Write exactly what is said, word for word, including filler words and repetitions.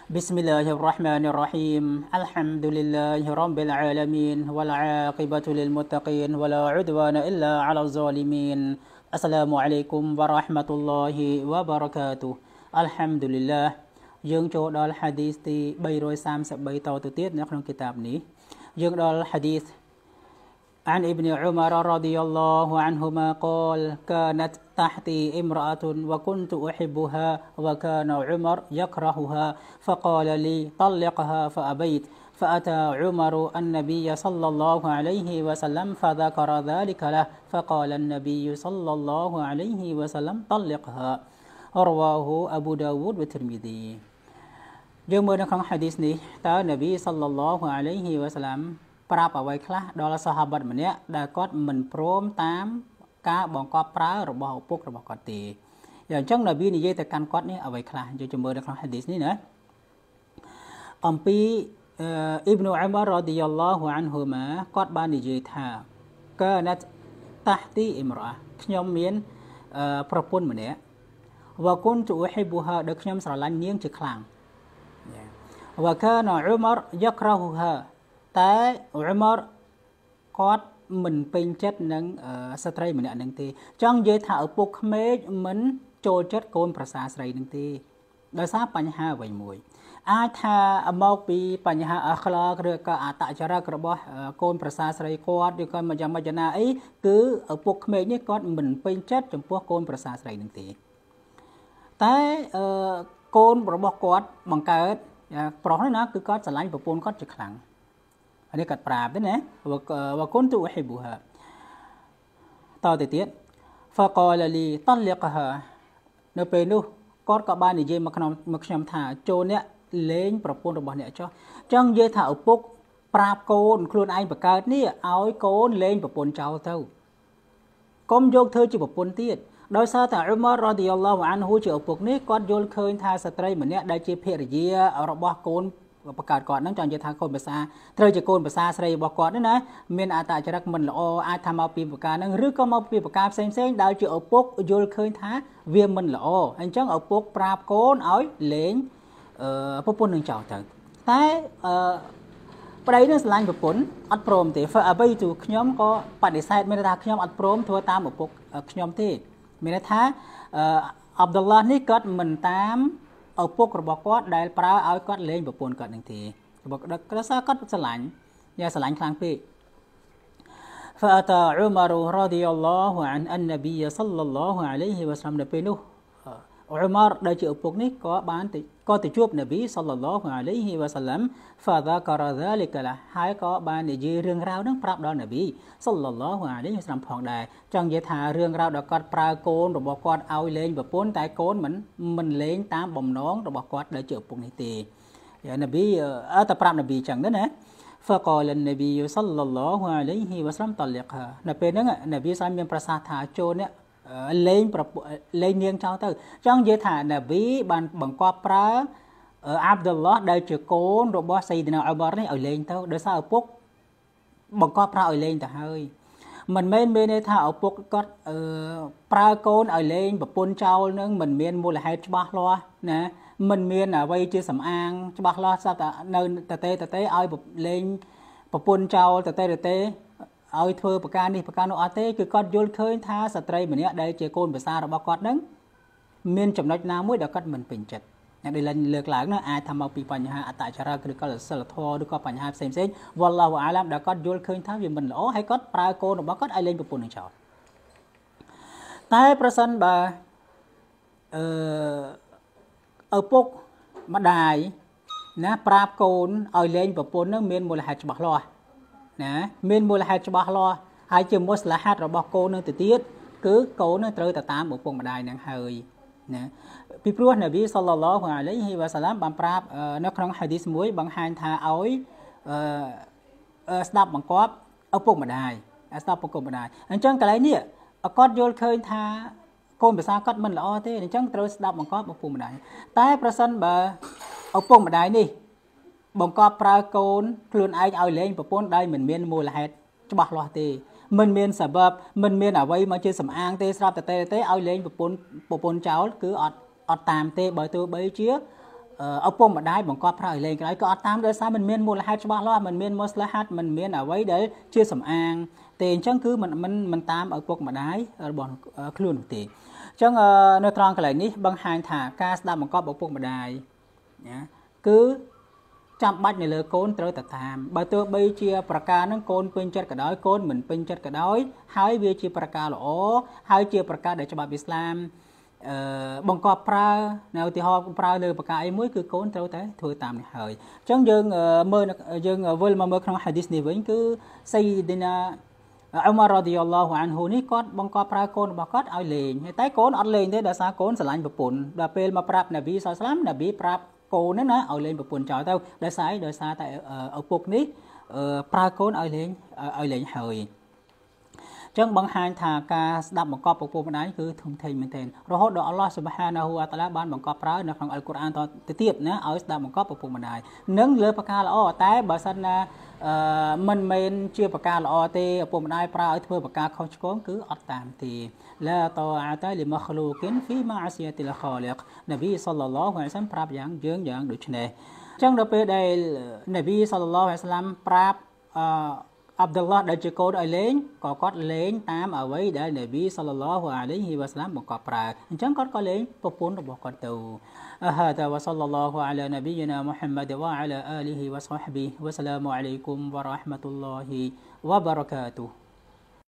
بسم الله الرحمن الرحيم الحمد لله رب العالمين والعاقبة للمتقين ولا عدوان إلا على الظالمين السلام عليكم ورحمة الله وبركاته الحمد لله យើងចូលដល់ hadith ទី 333 តទៅទៀតនៅក្នុងគីតាបនេះយើងដល់ hadith عن ابن عمر رضي الله عنهما قال كانت تحتي امرأة وكنت أحبها وكان عمر يكرهها فقال لي طلقها فأبيت فأتى عمر النبي صلى الله عليه وسلم فذكر ذلك له فقال النبي صلى الله عليه وسلم طلقها رواه أبو داود والترمذي យើងមើលនៅក្នុង hadith នេះតើនប៊ីសល្លឡោះអាឡៃហ៊ីវ៉ាសឡាម ប្រាប់អ្វីខ្លះដល់សាហាបម្នាក់ដែលគាត់មិនព្រមតាមការបង្កប់ប្រើរបស់ឪពុករបស់គាត់ទេយ៉ាងអញ្ចឹងនប៊ីនិយាយទៅកាន់គាត់នេះអ្វីខ្លះយើងជំនឿនៅក្នុង hadith នេះណាអំពីអ៊ីប៊្នុអ៊ុមររ៉ាឌីយ៉ាឡោះអានហ៊ូម៉ាគាត់បាននិយាយថាកាណាត់តាហ្ទីអ៊ីមរ៉ាខ្ញុំមានប្រពន្ធម្នាក់វ៉ាគុនទូអ៊ីប៊ូហាដែលខ្ញុំស្រឡាញ់នាងជាខ្លាំងវ៉ាកានអ៊ុមរយ៉ាក្រហ៊ូហាតែអ៊ុមរគាត់មិនពេញចិត្តនឹងស្ត្រីម្នាក់នឹងទេចង់និយាយថាឪពុកក្មេកមិនចូលចិត្តកូនប្រសាស្រីនឹងទេដោយសារបញ្ហាអ្វីមួយអាចថាមកពីបញ្ហាអក្លាកឬក៏អតចរិតរបស់កូនប្រសាស្រីគាត់ឬក៏យ៉ាងម៉េចណាអីគឺឪពុកក្មេកនេះគាត់មិនពេញចិត្តចំពោះកូនប្រសាស្រីនឹងទេតែកូនរបស់គាត់បង្កើតប្រុសនេះណាគឺគាត់ស្រឡាញ់ប្រពន្ធគាត់ជាខ្លាំង នេះគាត់ប្រាប់ទេណាវ៉ាគុនទូអ៊ីប៊ូហាតទៅទៀត فقال لي طلقها នៅពេលនោះគាត់ក៏បាននិយាយមកក្នុងមកខ្ញុំថាចូលអ្នកលេងប្រពន្ធរបស់អ្នកចុះចង់និយាយថាឪពុកប្រាប់កូនខ្លួនឯងបង្កើតនេះឲ្យកូនលេងប្រពន្ធចោលទៅកុំយកធ្វើជាប្រពន្ធទៀតដោយសារតែអ៊ុមររ៉ាឌីយ៉ាឡោះអានហ៊ូជាឪពុកនេះគាត់យល់ឃើញថាស្ត្រីម្នាក់ដែលជាភរិយារបស់កូន បង្កើតគាត់នឹងចង់និយាយថាកូនភាសាត្រូវជាកូនភាសាស្រីរបស់គាត់នេះណាមានអត្តចរិតមិនល្អអាចថាមកពីប្រការនឹងឬក៏មកពីប្រការផ្សេងផ្សេងដែលជាឪពុកយល់ឃើញថាវាមិនល្អអញ្ចឹងឪពុកប្រាប់កូនឲ្យលេងប្រពន្ធនឹងចោលទៅតែប្តីនឹងស្រឡាញ់ប្រពន្ធអត់ព្រមទេអ្វីទូខ្ញុំក៏បដិសេធមានថាខ្ញុំអត់ព្រមធ្វើតាមឪពុកខ្ញុំទេមានន័យថាអាប់ឌុលឡានេះគាត់មិនតាម ឪពុករបស់គាត់ដែលប្រើឲ្យគាត់លេងប្រពន្ធគាត់នឹងទេគាត់សារគាត់ស្រឡាញ់យ៉ាស្រឡាញ់ខ្លាំងពេក فأتى عمر رضي الله عن النبي صلى الله عليه وسلم នៅពេលនោះអ៊ុមរដែលជាឪពុកនេះក៏បានទៅក៏ទៅជួបនប៊ីសល្លឡោះអាឡៃហ៊ីវ៉ាសឡាម فذكر ذلك له ហើយក៏បាននិយាយរឿងរ៉ាវនឹងប្រាប់ដល់នប៊ីសល្លឡោះអាឡៃហ៊ីវ៉ាសឡាមផងដែរចង់និយាយថារឿងរ៉ាវដែលគាត់ប្រើកូនរបស់គាត់ឲ្យលេងប្រពន្ធតែកូនមិនមិនលេងតាមបំណងរបស់គាត់ដែលជាឪពុកនេះទេនប៊ីអត់តែប្រាប់នប៊ីចឹងណា فقال النبي صلى الله عليه وسلم طلقها នៅពេលហ្នឹងនប៊ីសាមមានប្រសាសន៍ថាចូលនេះ លេងលេងនាងចោលទៅចង់និយាយថានប៊ីបានបង្គាប់ប្រើអាប់ឌុលឡោះដែលជាកូនរបស់សៃឌីណាអ៊ុមរនេះឲ្យលេងទៅដោយសារឪពុកបង្គាប់ប្រើឲ្យលេងទៅហើយមិនមែនមានន័យថាឪពុកគាត់ប្រើកូនឲ្យលេងប្រពន្ធចោលនឹងមិនមានមូលហេតុច្បាស់លាស់ណាមិនមានអ្វីជាសំអាងច្បាស់លាស់ស្រាប់តែនៅតទេតទេឲ្យលេងប្រពន្ធចោលតទេតទេ ឲ្យធ្វើប្រការនេះប្រការនោះអត់ទេគឺគាត់យល់ឃើញថាស្ត្រីម្នាក់ដែលជាកូនភាសារបស់គាត់នឹងមានចំណុចណាមួយដែលគាត់មិនពេញចិត្តអ្នកដែលលើកឡើងនោះអាចថាមកពីបញ្ហាអត្តចរិតឬក៏សិលធម៌ឬក៏បញ្ហាផ្សេងផ្សេងវ៉ាឡោះអាឡាមដែលគាត់យល់ឃើញថាវាមិនល្អហើយគាត់ប្រើកូនរបស់គាត់ឲ្យលេងប្រពន្ធនឹងចោលតែប្រសិនបើអឺឪពុកម្ដាយណាប្រាប់កូនឲ្យលេងប្រពន្ធនឹងមានមូលហេតុច្បាស់លាស់ ណាមានមូលហេតុច្បាស់លាស់ហើយជាមូស្លាហាត់របស់កូននឹងទៅទៀតគឺកូននឹងត្រូវទៅតាមឪពុកម្ដាយនឹងហើយណាពីព្រោះនប៊ីសល្លឡោះអាឡៃហ៊ីវ៉ាសឡាមបានប្រាប់នៅក្នុងហាឌីសមួយបង្ហាញថាឲ្យស្ដាប់បង្គាប់ឪពុកម្ដាយស្ដាប់ឪពុកម្ដាយអញ្ចឹងកន្លែងនេះគាត់យល់ឃើញថាកូនភាសាគាត់មិនល្អទេអញ្ចឹងត្រូវស្ដាប់បង្គាប់ឪពុកម្ដាយតែប្រសិនបើឪពុកម្ដាយនេះ បង្កប់ប្រើកូនខ្លួនឯងឲ្យលេងប្រពន្ធដោយមិនមានមូលហេតុច្បាស់លាស់ទេមិនមានសបបមិនមានអ្វីមកជាសំអាងទេស្រាប់តែទេឲ្យលេងប្រពន្ធប្រពន្ធចោលគឺអត់អត់តាមទេបើទោះបីជាឪពុកម្ដាយបង្កប់ប្រើឲ្យលេងក្រោយក៏អត់តាមដោយសារมันមានមូលហេតុច្បាស់លាស់มันមានមូស្លាហាត់มันមានអ្វីដែលជាសំអាងទេអញ្ចឹងគឺมันมันมันតាមឪពុកម្ដាយរបស់ខ្លួននោះទេអញ្ចឹងនៅត្រង់កន្លែងនេះបង្ហាញថាការស្ដាប់បង្កប់ឪពុកម្ដាយណាគឺចាំបាច់នៅលើកូនត្រូវតែតាមបើទោះបីជាប្រការហ្នឹងកូនពេញចិត្តក៏ដោយកូនមិនពេញចិត្តក៏ដោយហើយវាជាប្រការល្អហើយជាប្រការដែលច្បាប់អ៊ីស្លាមអឺបង្កប់ប្រើនៅឧទាហរណ៍ប្រើលើប្រការអីមួយគឺកូនត្រូវតែធ្វើតាមនេះហើយអញ្ចឹងយើងមើលយើងវិលមកមើលក្នុងហាឌីសនេះវិញគឺសៃឌីណាអ៊ុមាររ៉ាឌីយ៉ាឡោះអានហ៊ូនេះគាត់បង្កប់ប្រើកូនរបស់គាត់ឲ្យលេងតែកូនអត់លេងទេដោយសារកូនស្រឡាញ់ប្រពន្ធដល់ពេលមកប្រាប់នប៊ីសល្លឡោះអាឡៃហ៊ីវ៉ាសល្លាមនប៊ីប្រាប់កូនហ្នឹងណាឲ្យលេងប្រពន្ធចោលទៅដោយសារដោយសារតែឪពុកនេះប្រើកូនឲ្យលេងឲ្យលេងហើយចឹងបង្ហាញថាការស្ដាប់បង្កប់ឪពុកម្ដាយគឺធំធេងមែនទែនរហូតដល់អល់ឡោះស៊ុបហានាហ៊ូវតាអាឡាបានបង្កប់ប្រើនៅក្នុងអល់កុរអានទៅទៀតណាឲ្យស្ដាប់បង្កប់ឪពុកម្ដាយនឹងលើប្រការល្អតែបើសិនណាអឺមិនមែនជាប្រការល្អទេឪពុកម្ដាយប្រើឲ្យធ្វើប្រការខុសឆ្គងគឺអត់តាមទេឡាតអាតាលីម៉ាឃ្លូគិនហ្វីម៉ាអាស៊ីយតិលខាលិកនប៊ីសល្លឡោះអាឡៃហ៊ីវ៉ាសល្លាមប្រាប់យ៉ាងយើងយ៉ាងដូចនេះអញ្ចឹងដល់ពេលដែលនប៊ីសល្លឡោះអាឡៃហ៊ីវ៉ាសល្លាមប្រាប់អឺអាប់ឌុលឡោះដែលជាកូនឲ្យលេងក៏គាត់លេងតាមអ្វីដែលនប៊ីសល្លឡោះអាឡៃហ៊ីវ៉ាសល្លាមបង្កប់ប្រើអញ្ចឹងគាត់ក៏លេងប្រពន្ធរបស់គាត់ទៅហាដាវ៉ាសល្លឡោះអាឡានប៊ីណាមុហമ്മദ്វ៉ាអាឡាអាលីហ៊ីវ៉ាសហ្វប៊ីវ៉ាសឡាមអាឡៃគុំវ៉ារ៉ាហ្មាតុលឡោហ៊ីវ៉ាបារកាតុហ៍